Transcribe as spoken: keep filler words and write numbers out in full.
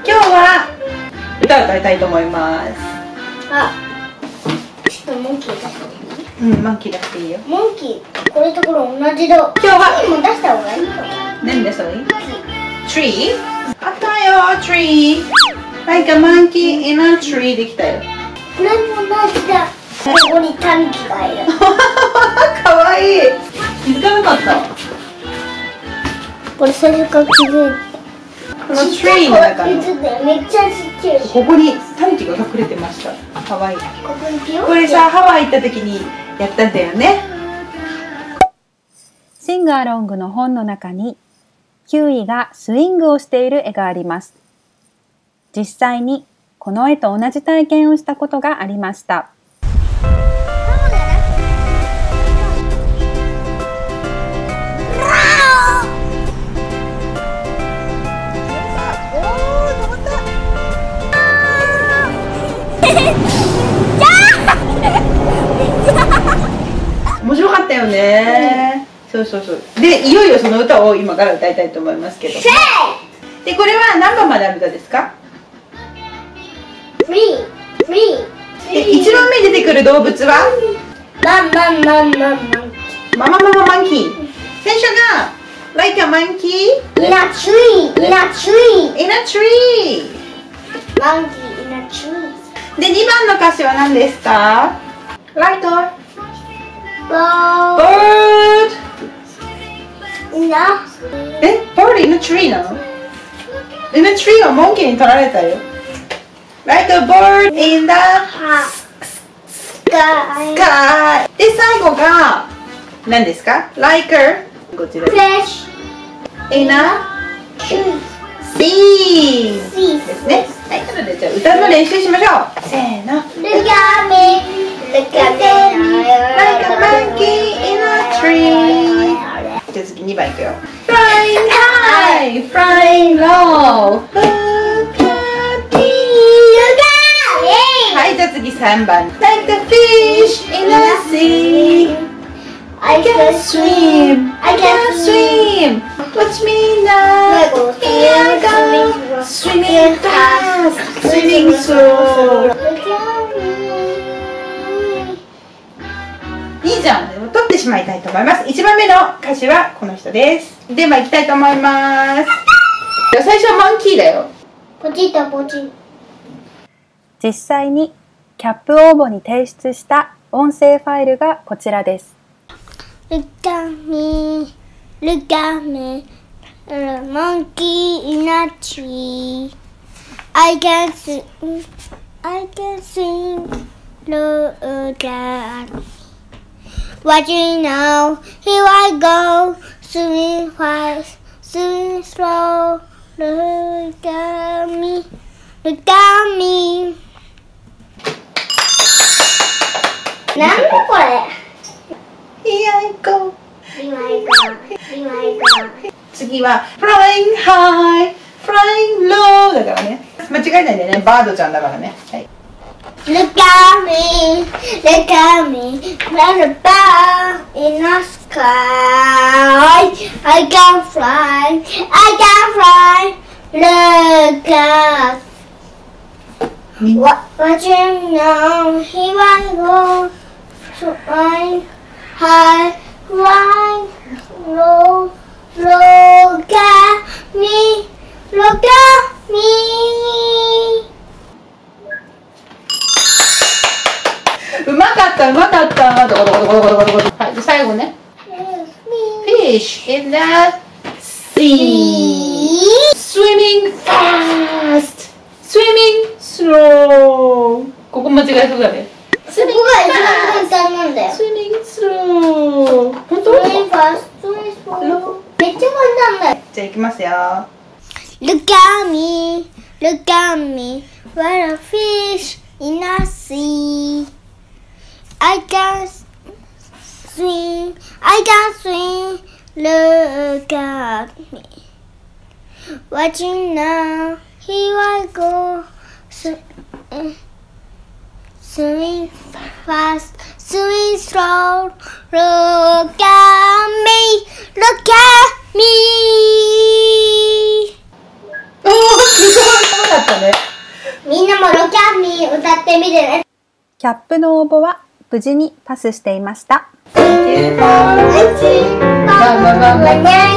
今日は歌を歌いたいと思います。 あ、ちょっとモンキー出していい？ うん、モンキー出していいよ。 モンキー、これとこれ同じだ。今日はもう出した方がいいかな。 何でそれ？ Tree？ あったよ、tree。like a monkey in a tree できたよ。 これも同じだ。ここにタヌキがいる。 かわいい。気づかなかった。 これ最初から気づいて。 この tree の中のめっちゃちっちゃい。 ここにタヌキが隠れてました。かわいい。 ここにピヨン。 これさ、ハワイ行った時にやったんだよね。 シングアロングの本の中にキウイがスイングをしている絵があります。実際にこの絵と同じ体験をしたことがありました。 面白かったよね、うん、そうそうそう。で、いよいよその歌を今から歌いたいと思いますけど、で、これは何番まである歌ですか？ フリーフリー。 で、いちばんめに出てくる動物はマンマンマンマンマンマママママンキー。最初が like a monkey in a tree in a tree in a tree monkey in a tree。 で、にばんの歌詞は何ですか？ like a bird bird in a え、bird in a tree なの？ in a tree はモンキーに取られたよ。 like a bird in the sky sky。 で、最後が何ですか？ like a こちら flash in a tree sea ですね。はい、なのでじゃあ歌の練習しましょう。せーの。 Look at me look at me like a monkey in a tree。 じゃあ次にばんいくよ。 flying high flying low look at me。 はい、じゃあ次さんばん。 like the fish in a sea I can swim I can swim watch me now here I go swimming fast swimming slow。 いいじゃん。取ってしまいたいと思います。いちばんめの歌詞はこの人です。では行きたいと思います。最初はマンキーだよ。 ポチッとポチッ。 実際にキャップ応募に提出した音声ファイルがこちらです。 Look at me, look at me, a monkey in a tree. I can sing, I can sing, look at me. Watching now, here I go, swimming fast, swimming slow. Look at me, look at me. なんだこれ。 Here I go 次は flying high flying low だからね。間違えないでね。バードちゃんだからね。はい。 Look at me, look at me, like a bird in the sky. I can fly, I can fly. Look at what watching now. Here I go, flying high, flying low. Look at me, look at me. うまかったうまかった。どこどこどこどこどこどこ。はい。で最後ね。Fish in the sea, swimming fast, swimming slow。ここ間違えそうだね。 そこが一番簡単なんだよ。 Swimming slow。本当？ Swimming fast, swimming slow。めっちゃ簡単だよ。 じゃあ行きますよ。 Look at me, look at me, what a fish in a sea. I can swim, I can swim, look at me. Watching now, here I go, so, uh, swimming fast, swimming slow. Look at me, look at me. おー、すごい。そうだっやってみてね。 キャップの応募は無事にパスしていました。 Thank you for watching. Bye bye bye bye.